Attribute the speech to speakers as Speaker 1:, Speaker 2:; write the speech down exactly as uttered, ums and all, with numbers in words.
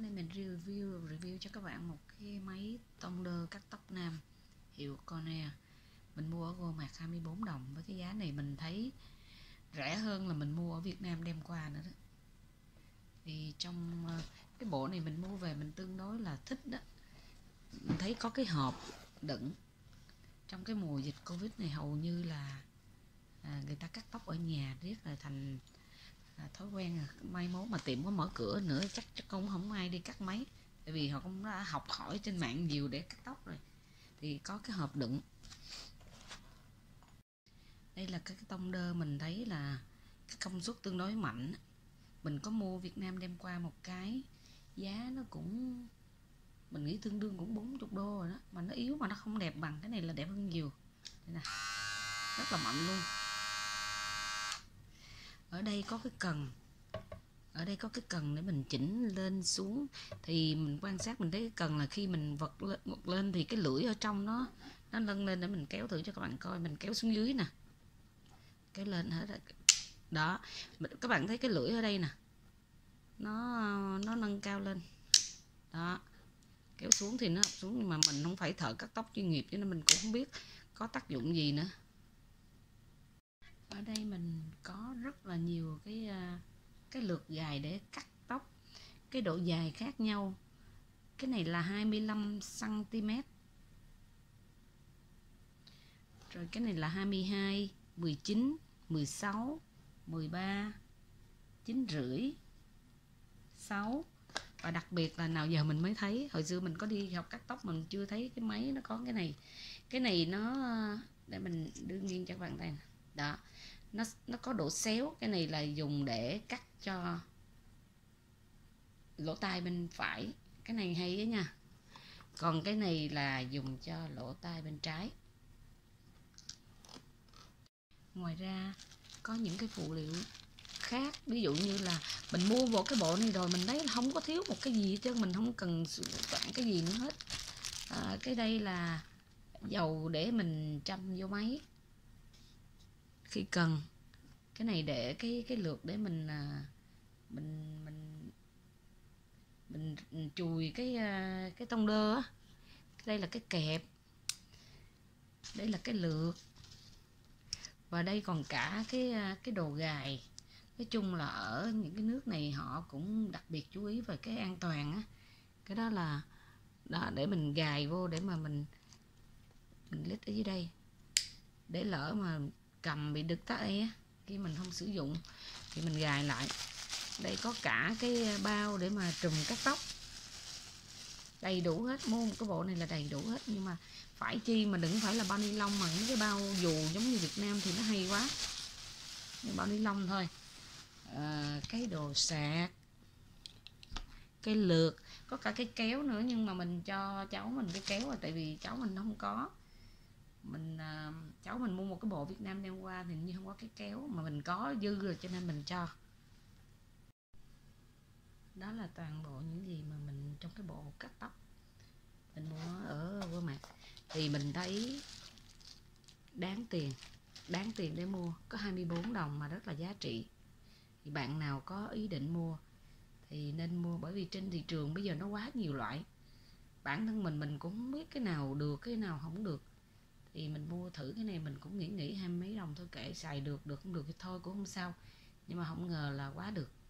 Speaker 1: Hôm nay mình review review cho các bạn một cái máy tonder cắt tóc nam hiệu Conair. Mình mua ở Walmart hai mươi bốn đồng. Với cái giá này mình thấy rẻ hơn là mình mua ở Việt Nam đem qua nữa đó. Thì trong cái bộ này mình mua về mình tương đối là thích đó. Mình thấy có cái hộp đựng. Trong cái mùa dịch Covid này hầu như là à, người ta cắt tóc ở nhà riết là thành à, thói quen à. Mai mốt mà tiệm có mở cửa nữa chắc chắc cũng không ai đi cắt máy, tại vì họ cũng đã học hỏi trên mạng nhiều để cắt tóc rồi. Thì có cái hộp đựng. Đây là cái tông đơ, mình thấy là cái công suất tương đối mạnh. Mình có mua Việt Nam đem qua một cái, giá nó cũng mình nghĩ tương đương cũng bốn mươi đô rồi đó, mà nó yếu mà nó không đẹp bằng cái này, là đẹp hơn nhiều. Đây nè, rất là mạnh luôn. Ở đây có cái cần, ở đây có cái cần để mình chỉnh lên xuống. Thì mình quan sát mình thấy cái cần là khi mình vật lên, vật lên thì cái lưỡi ở trong nó nó nâng lên, để mình kéo thử cho các bạn coi. Mình kéo xuống dưới nè, kéo lên hết rồi đó. Các bạn thấy cái lưỡi ở đây nè, nó nó nâng cao lên đó. Kéo xuống thì nó xuống, nhưng mà mình không phải thợ cắt tóc chuyên nghiệp cho nên mình cũng không biết có tác dụng gì nữa. Ở đây mình có rất là nhiều cái cái lượt gài để cắt tóc, cái độ dài khác nhau. Cái này là hai mươi lăm xăng ti mét, rồi cái này là hai mươi hai, mười chín, mười sáu, mười ba, chín rưỡi, sáu. Và đặc biệt là nào giờ mình mới thấy, hồi xưa mình có đi học cắt tóc mình chưa thấy cái máy nó có cái này. Cái này nó, để mình đưa nghiêng cho các bạn thấy đó, nó nó có độ xéo. Cái này là dùng để cắt cho lỗ tai bên phải, cái này hay đấy nha. Còn cái này là dùng cho lỗ tai bên trái. Ngoài ra có những cái phụ liệu khác, ví dụ như là mình mua một cái bộ này rồi mình thấy không có thiếu một cái gì chứ, mình không cần chọn cái gì nữa hết. À, cái đây là dầu để mình châm vô máy khi cần. Cái này để cái cái lược để mình mình mình mình, mình chùi cái cái tông đơ á. Đây là cái kẹp, đây là cái lược, và đây còn cả cái cái đồ gài. Nói chung là ở những cái nước này họ cũng đặc biệt chú ý về cái an toàn á. Cái đó là đó, để mình gài vô, để mà mình mình lít ở dưới đây, để lỡ mà cầm bị đứt tay á, khi mình không sử dụng thì mình gài lại. Đây có cả cái bao để mà trùm cắt tóc, đầy đủ hết. Mua một cái bộ này là đầy đủ hết, nhưng mà phải chi mà đừng phải là bao ni lông, mà những cái bao dù giống như Việt Nam thì nó hay quá. Nhưng bao ni lông thôi. À, cái đồ sạc, cái lược, có cả cái kéo nữa, nhưng mà mình cho cháu mình cái kéo rồi, tại vì cháu mình không có. Mình à, cháu mình mua một cái bộ Việt Nam đem qua thì như không có cái kéo, mà mình có dư rồi cho nên mình cho. Đó là toàn bộ những gì mà mình trong cái bộ cắt tóc mình mua ở Walmart. Thì mình thấy đáng tiền, đáng tiền để mua. Có hai mươi bốn đồng mà rất là giá trị. Thì bạn nào có ý định mua thì nên mua, bởi vì trên thị trường bây giờ nó quá nhiều loại. Bản thân mình mình cũng không biết cái nào được, cái nào không được. Thì mình mua thử cái này, mình cũng nghĩ nghĩ hai mấy đồng thôi, kệ, xài được, được không được thì thôi cũng không sao. Nhưng mà không ngờ là quá được.